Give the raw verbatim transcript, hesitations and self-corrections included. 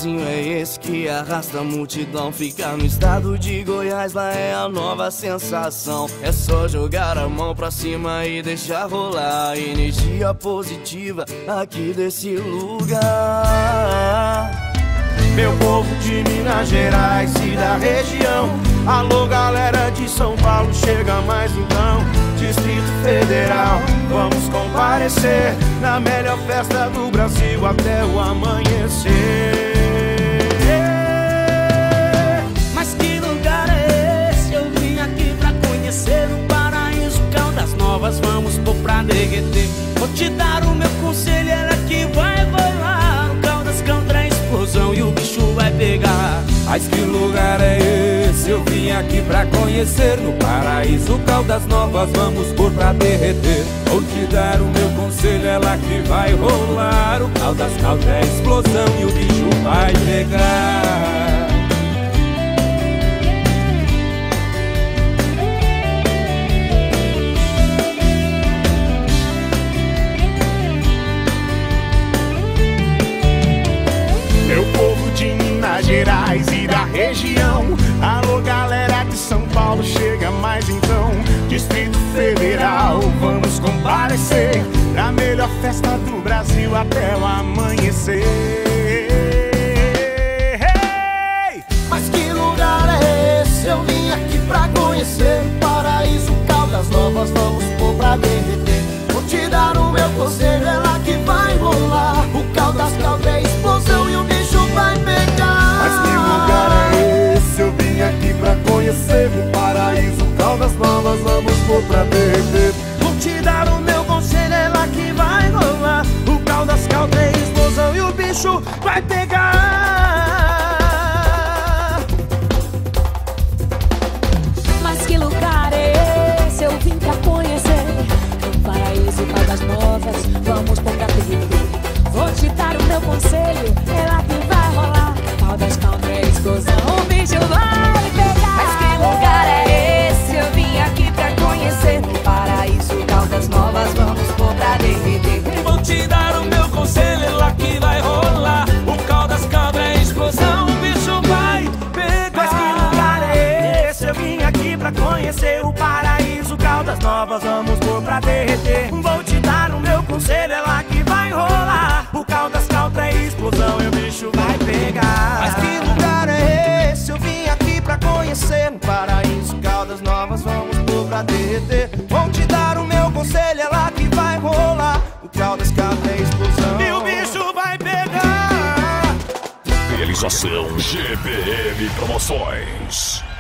sonzinho é esse que arrasta a multidão? Ficar no estado de Goiás, lá é a nova sensação. É só jogar a mão pra cima e deixar rolar energia positiva aqui desse lugar. Meu povo de Minas Gerais e da região, alô galera de São Paulo, chega mais então. Distrito Federal, vamos comparecer na melhor festa do Brasil até o amanhecer. Mas que lugar é esse? Eu vim aqui pra conhecer o paraíso, Caldas Novas, vamos pôr pra derreter. Vou te dar o meu conselho, ela que vai rolar. O Caldas contra a explosão e o bicho vai pegar. Mas que lugar é esse? Eu vim aqui pra conhecer. No paraíso, Caldas Novas, vamos pôr pra derreter. Vou te dar o meu conselho, ela que vai rolar. O Caldas causa é explosão e o bicho vai pegar. Meu povo de Minas Gerais e da região, alô galera de São Paulo, chega mais então. Distrito Federal, vamos comparecer na melhor festa do Brasil até o amanhecer. Hey! Mas que lugar é esse? Eu vim aqui pra conhecer o paraíso, Caldas Novas, vamos pôr pra derreter. Vou te dar o meu conselho, ela que vai rolar. O Caldas causa é explosão e o bicho vai pegar. Mas que lugar é esse? Eu vim aqui pra conhecer o paraíso, Caldas Novas, vamos pôr pra derreter. Vou te dar o meu conselho, ela que vai rolar. O Caldas causa é explosão e o bicho vai pegar. Mas que lugar é esse? Eu vim pra conhecer o paraíso, Caldas Novas, vamos pôr pra derreter. Vou te dar o meu conselho, ela que vai rolar. Caldas contra a explosão, o bicho vai pegar. Mas que lugar é esse? Eu vim aqui pra conhecer o paraíso, Caldas Novas, vamos pôr pra derreter. Vou te dar o meu conselho, ela que vai rolar. O Caldas causa a explosão, o bicho vai pegar. Mas que lugar é esse? Eu vim aqui pra conhecer o paraíso, Caldas Novas, vamos pôr pra derreter. Vou te dar o meu conselho, ela que vai rolar. O Caldas causa a explosão e o bicho vai pegar. Mas que lugar é esse? Eu vim aqui pra conhecer o paraíso, Caldas Novas, vamos pôr pra derreter. Vou te dar o meu conselho, ela que vai rolar. O Caldas causa a explosão e o bicho vai pegar. Realização G P M Promoções.